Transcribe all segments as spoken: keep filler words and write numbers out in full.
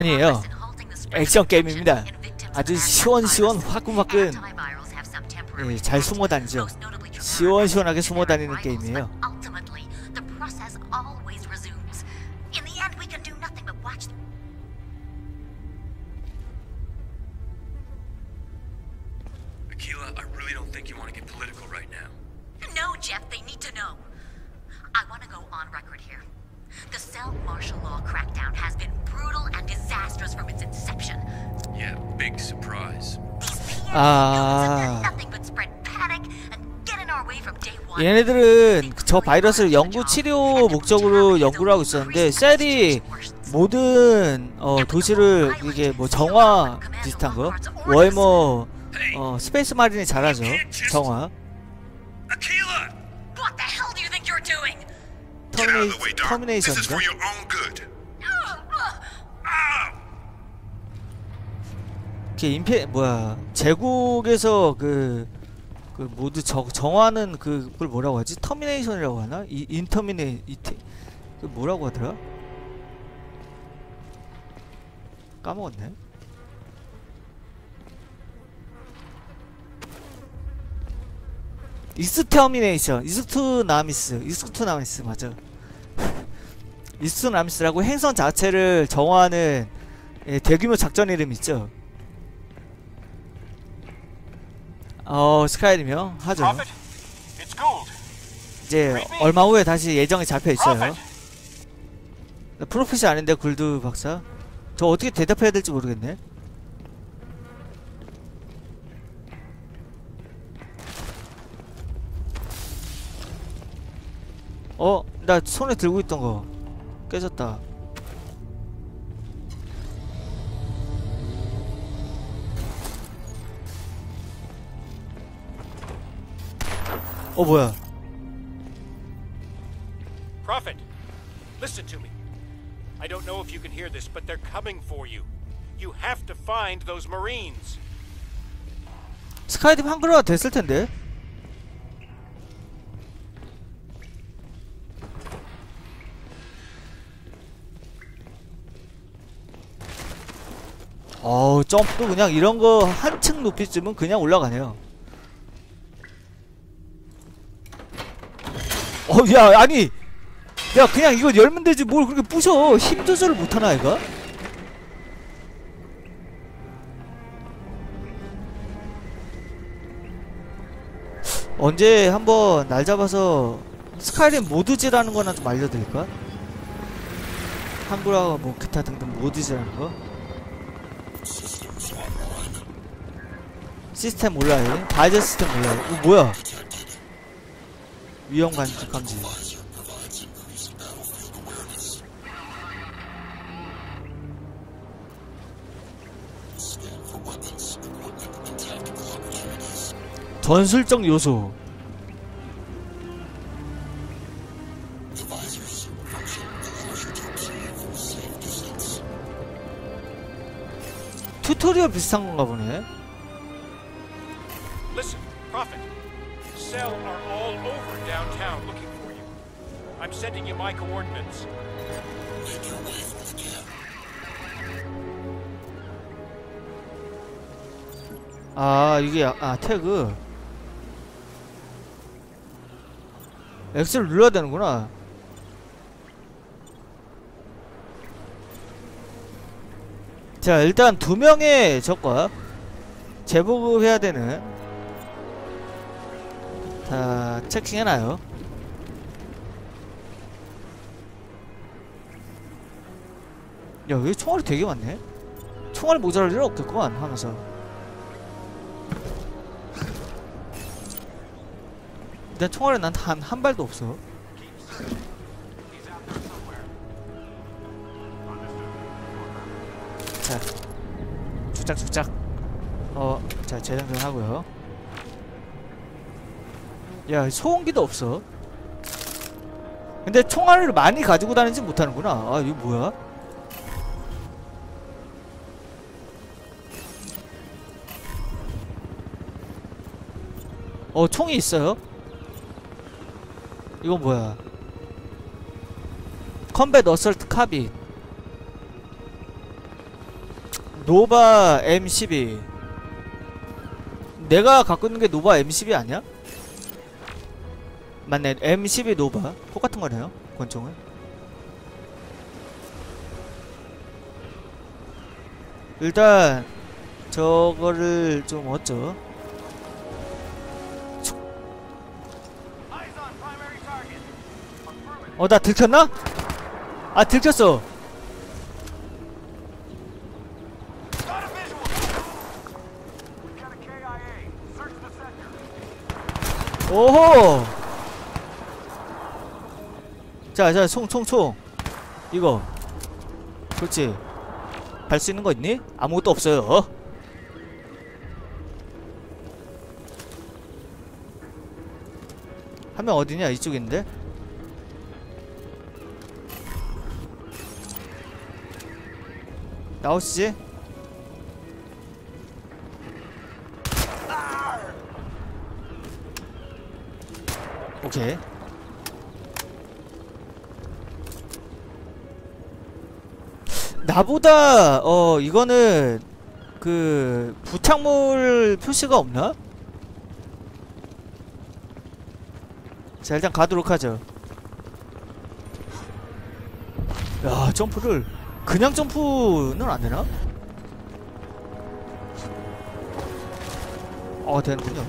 아니에요. 액션 게임입니다. 아주 시원시원 화끈화끈 예, 잘 숨어다니죠. 시원시원하게 숨어다니는 게임이에요. Akila, I really don't think you want to get political right now. No, Jeff, they need to know. I want to go on record here. The cell martial law crackdown has been brutal and disastrous from its inception. Yeah, big surprise. 아, Nothing but spread panic and get in our way from day one. 얘네들은 저 바이러스를 연구 치료 목적으로 연구를 하고 있었는데 셀이 모든 어, 도시를 이게 뭐 정화 비슷한 거 워해머 어, 스페이스 마린이 잘하죠. 정화. Akila! What the hell do you think you're doing? 터미네이, 터미네이션인가? 그 인페 뭐야 제국에서 그, 그 모두 저, 정화하는 그걸 뭐라고 하지? 터미네이션이라고 하나? 이 인터미네 이테 그 뭐라고 하더라? 까먹었네. 이스터미네이션, 이스투나미스, 이스투나미스 맞아. 이스투나미스라고 행성 자체를 정화하는 예, 대규모 작전 이름 있죠. 어 스카이림이요? 하죠. 이제 얼마 후에 다시 예정이 잡혀 있어요. 프로핏이 아닌데 굴드 박사. 저 어떻게 대답해야 될지 모르겠네. 어? 나 손에 들고 있던 거 깨졌다. 어 뭐야? Prophet, listen to me. I don't know if you can hear this, but they're coming for you. You have to find those Marines. 스카이딥 한글화가 됐을 텐데. 어우 점프도 그냥 이런 거 한층 높이쯤은 그냥 올라가네요. 어 야 아니 야 그냥 이거 열면 되지 뭘 그렇게 부셔. 힘 조절을 못하나 얘가? 언제 한번 날 잡아서 스카이림 모드즈라는 거나 좀 알려드릴까? 한글화 뭐 기타 등등 모드즈라는 거? 시스템 몰라요? 바이저 시스템 몰라요? 이거 뭐야? 위험 감지 감지. 전술적 요소. 튜토리얼 비슷한 건가 보네. Listen, Prophet. Cell are all over downtown looking for you. I'm sending you my coordinates. 아 이게 아 태그 X를 눌러야 되는구나. 자 일단 두 명의 적과 재보급해야 되는 다 체킹해놔요. 야 여기 총알이 되게 많네. 총알이 모자랄 일은 없겠구만 하면서 일단 총알은 난 한 한 발도 없어. 자 죽작죽작 어 자 재장전 하고요. 야 소음기도 없어. 근데 총알을 많이 가지고 다니지 못하는구나. 아 이거 뭐야? 어 총이 있어요. 이건 뭐야? 컴뱃 어설트 카빈. 노바 엠 십이. 내가 갖고 있는 게 노바 엠 십이 아니야? 맞네, 엠 십이 노바 똑같은 거네요, 권총은. 일단 저거를 좀 얻죠. 어, 나 들켰나? 아, 들켰어. 오호. 자, 자, 총, 총, 총. 이거. 그렇지. 갈 수 있는 거 있니? 아무것도 없어요. 한 명 어디냐? 이쪽에 있는데? 나오시지? 오케이. 나보다 어 이거는 그 부착물 표시가 없나? 자, 일단 가도록 하죠. 야, 점프를 그냥 점프는 안 되나? 어, 되는군요.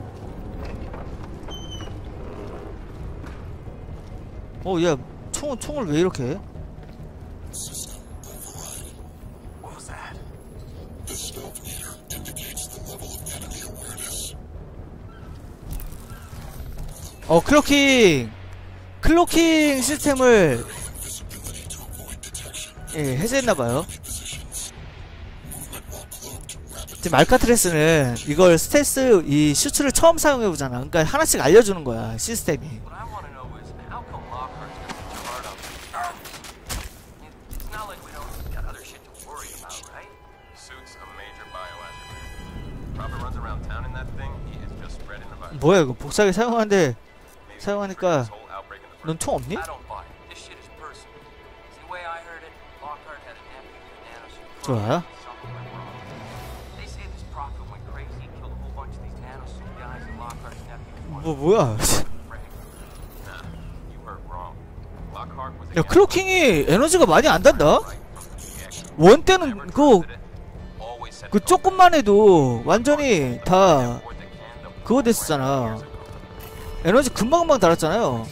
어, 야, 총, 총을 왜 이렇게 해? 어, 클로킹! 클로킹 시스템을 예, 해제했나봐요. 지금 알카트레스는 이걸 스텔스 이 슈츠를 처음 사용해보잖아. 그러니까 하나씩 알려주는 거야, 시스템이. 뭐야 이거, 복사기 사용하는데 사용하니까 넌 총 없니? 좋아. 뭐 뭐야? 야, 클로킹이 에너지가 많이 안 단다? 원 때는 그, 그 조금만 해도 완전히 다 그거 됐었잖아. 에너지 금방금방 달았잖아요.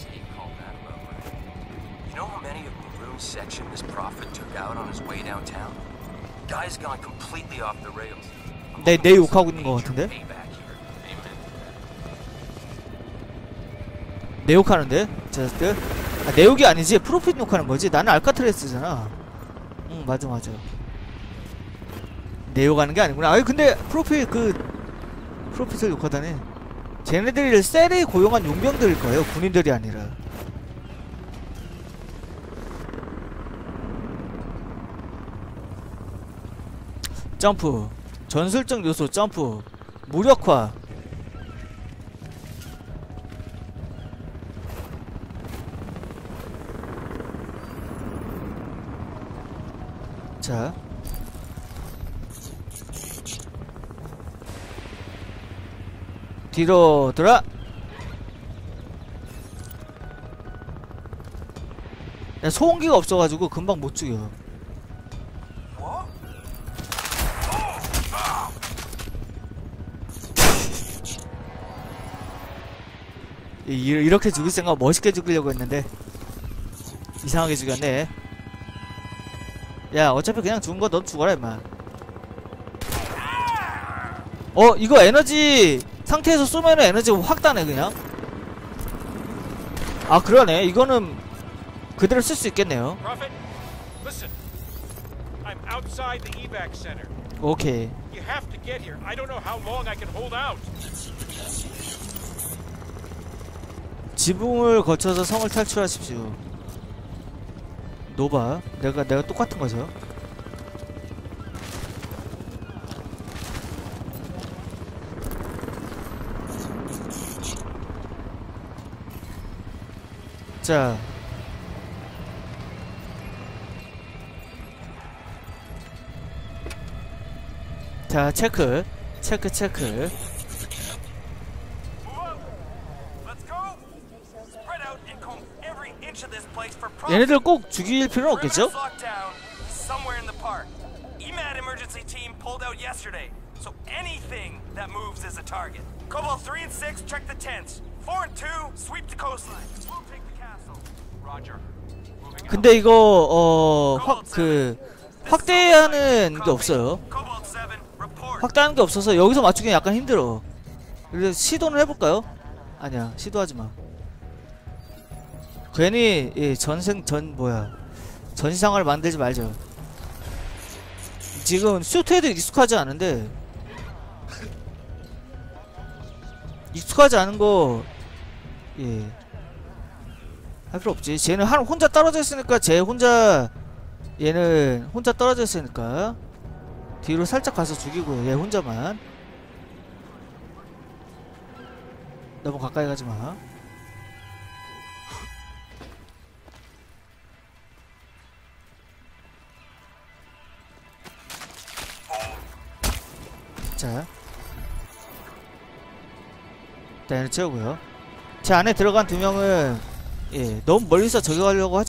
내, 내 욕하고 있는 것 같은데? 내 욕하는데? 자들? 아, 내 욕이 아니지. 프로핏 욕하는 거지. 나는 알카트레스잖아. 응, 맞아 맞아. 내 욕하는 게 아니구나. 아니 근데 프로핏 그 프로핏을 욕하다니. 쟤네들이 셀에 고용한 용병들일 거예요, 군인들이 아니라. 점프, 전술적 요소 점프, 무력화. 자, 뒤로 돌아. 야, 소음기가 없어가지고 금방 못 죽여. 이, 이렇게 죽일 생각 멋있게 죽이려고 했는데 이상하게 죽였네. 야, 어차피 그냥 죽은 거 넌 죽어라 임마. 어, 이거 에너지 상태에서 쏘면은 에너지가 확 다네 그냥. 아, 그러네. 이거는 그대로 쓸 수 있겠네요. Prophet, listen. I'm outside the evac center. 오케이. You have to get here. I don't know how long I can hold out. 지붕을 거쳐서 성을 탈출하십시오. 노바. 내가 내가 똑같은 거죠. 자, 자, 체크. 체크, 체크. Let's go. Spread out and comb every inch of this place for profit. 얘네들 꼭 죽일 필요는 없겠죠? Perimeter's locked down somewhere in the park. E M A D emergency team pulled out yesterday, so anything that moves is a target. Cobalt three and six check the tents. four and two sweep the coastline. We'll take the castle. Roger. Moving out. 근데 이거 어 확 그 확대하는 게 없어요. Cobalt seven report. 확대하는 게 없어서 여기서 맞추기 약간 힘들어. 그래서 시도는 해볼까요? 아니야, 시도하지 마. 괜히 예, 전생 전 뭐야 전시상을 만들지 말죠. 지금 슈트에도 익숙하지 않은데 익숙하지 않은 거 예. 할 필요 없지. 쟤는 한 혼자 떨어져 있으니까 쟤 혼자 얘는 혼자 떨어져 있으니까 뒤로 살짝 가서 죽이고요. 얘 혼자만. 너무 가까이 가지 마. 자, 일단 얘는 채우고요. 제 안에 들어간 두 명은 예 너무 멀리서 저격하려고 하지